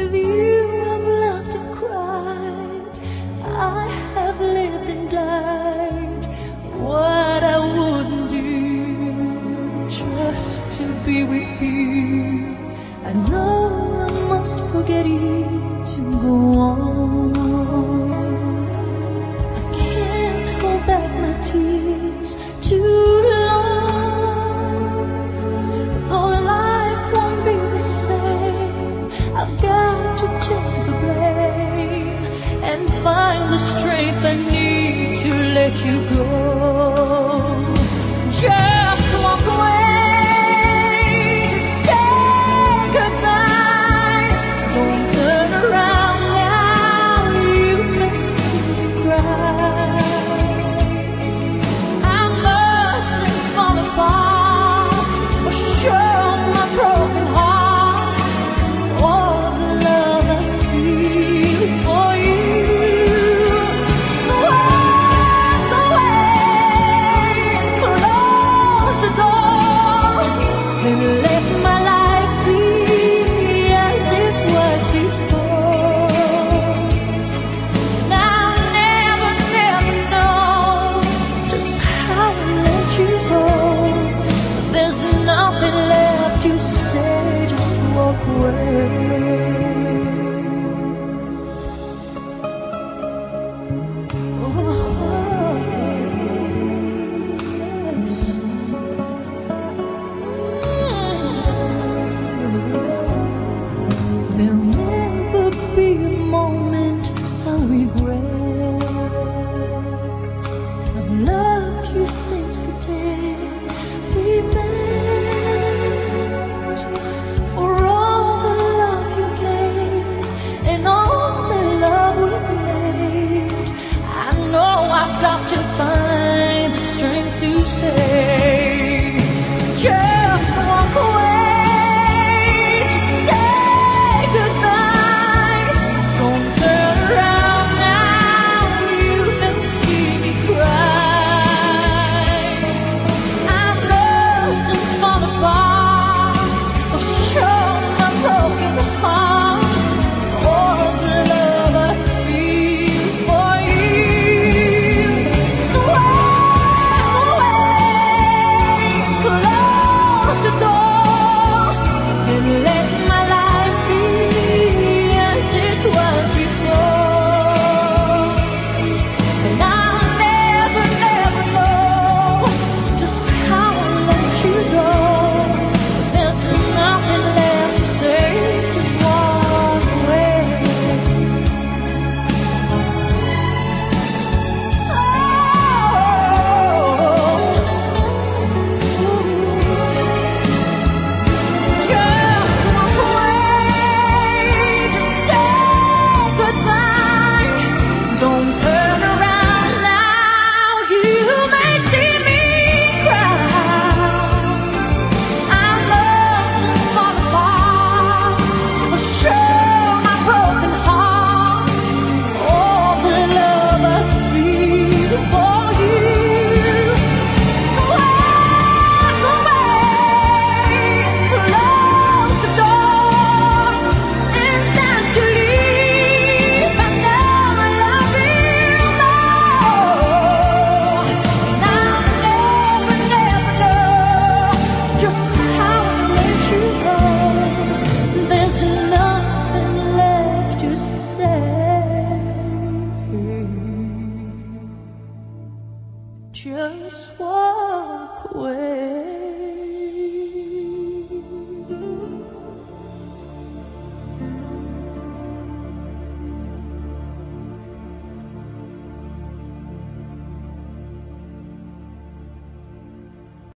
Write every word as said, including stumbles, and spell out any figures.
With you I've laughed and cried, I have lived and died. What I wouldn't do just to be with you. I know I must forget you to go on. I can't hold back my tears too long. Though life won't be the same, I've got to take the blame and find the strength I need to let you go. Just walk away, just say goodbye. Don't turn around now, you can see me cry. I mustn't fall apart or show my broken heart, all the love I feel for you. So walk away and close the door and let my life be as it was before. And I'll never, never know just how to let you go. There's nothing left to say, just walk away. Oh, yes. There'll never be